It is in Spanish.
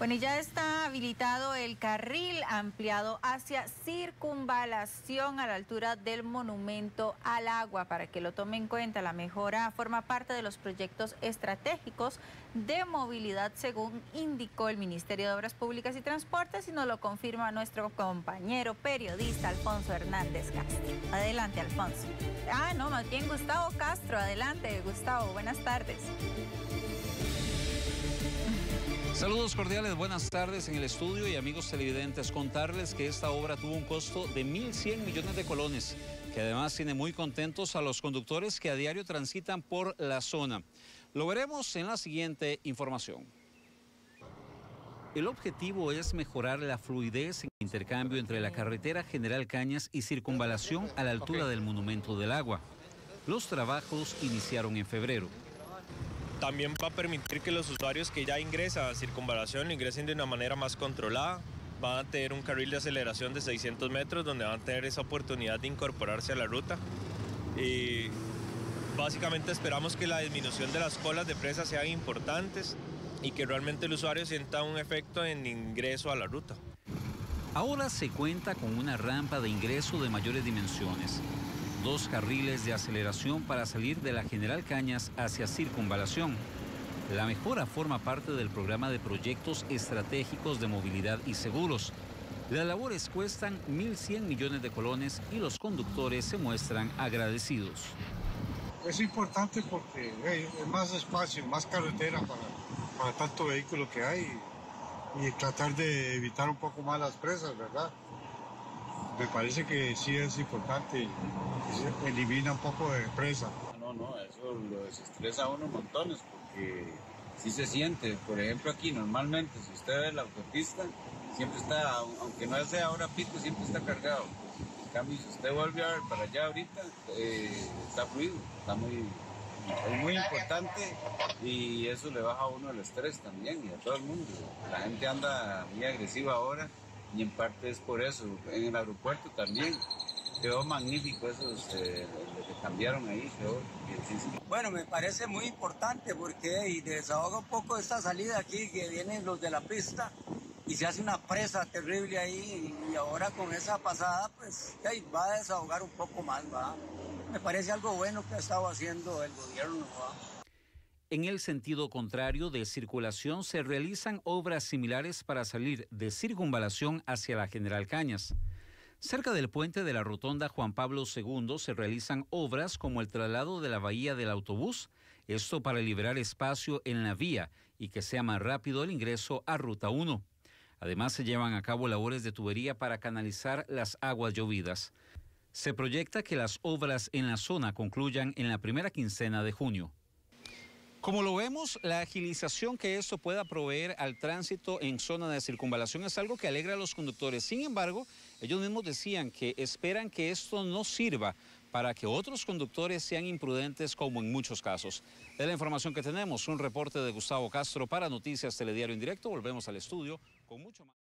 Bueno, y ya está habilitado el carril ampliado hacia Circunvalación a la altura del Monumento al Agua. Para que lo tome en cuenta, la mejora forma parte de los proyectos estratégicos de movilidad, según indicó el Ministerio de Obras Públicas y Transportes, y nos lo confirma nuestro compañero periodista Alfonso Hernández Castro. Adelante, Alfonso. No, más bien Gustavo Castro. Adelante, Gustavo. Buenas tardes. Saludos cordiales, buenas tardes en el estudio y amigos televidentes. Contarles que esta obra tuvo un costo de 1.100 millones de colones, que además tiene muy contentos a los conductores que a diario transitan por la zona. Lo veremos en la siguiente información. El objetivo es mejorar la fluidez en el intercambio entre la carretera General Cañas y Circunvalación a la altura del Monumento del Agua. Los trabajos iniciaron en febrero. También va a permitir que los usuarios que ya ingresan a Circunvalación ingresen de una manera más controlada. Van a tener un carril de aceleración de 600 metros donde van a tener esa oportunidad de incorporarse a la ruta. Y básicamente esperamos que la disminución de las colas de presa sean importantes y que realmente el usuario sienta un efecto en ingreso a la ruta. Ahora se cuenta con una rampa de ingreso de mayores dimensiones, 2 carriles de aceleración para salir de la General Cañas hacia Circunvalación. La mejora forma parte del programa de proyectos estratégicos de movilidad y seguros. Las labores cuestan 1.100 millones de colones y los conductores se muestran agradecidos. Es importante porque es más espacio, más carretera para tanto vehículo que hay y tratar de evitar un poco más las presas, ¿verdad? Me parece que sí es importante, se elimina un poco de presa. No, eso lo desestresa a uno montones porque sí se siente. Por ejemplo, aquí normalmente, si usted ve la autopista, siempre está, aunque no sea hora pico, siempre está cargado. En cambio, si usted vuelve a ver para allá ahorita, está fluido, es muy importante y eso le baja a uno el estrés también y a todo el mundo. La gente anda muy agresiva ahora. Y en parte es por eso. En el aeropuerto también quedó magnífico eso, lo que cambiaron ahí. Bueno, me parece muy importante porque desahoga un poco esta salida aquí que vienen los de la pista y se hace una presa terrible ahí y ahora con esa pasada pues va a desahogar un poco más, ¿va? Me parece algo bueno que ha estado haciendo el gobierno, ¿va? En el sentido contrario de Circulación se realizan obras similares para salir de Circunvalación hacia la General Cañas. Cerca del puente de la Rotonda Juan Pablo II se realizan obras como el traslado de la bahía del autobús, esto para liberar espacio en la vía y que sea más rápido el ingreso a Ruta 1. Además se llevan a cabo labores de tubería para canalizar las aguas llovidas. Se proyecta que las obras en la zona concluyan en la primera quincena de junio. Como lo vemos, la agilización que esto pueda proveer al tránsito en zona de circunvalación es algo que alegra a los conductores. Sin embargo, ellos mismos decían que esperan que esto no sirva para que otros conductores sean imprudentes como en muchos casos. Es la información que tenemos, un reporte de Gustavo Castro para Noticias Telediario en Directo. Volvemos al estudio con mucho más.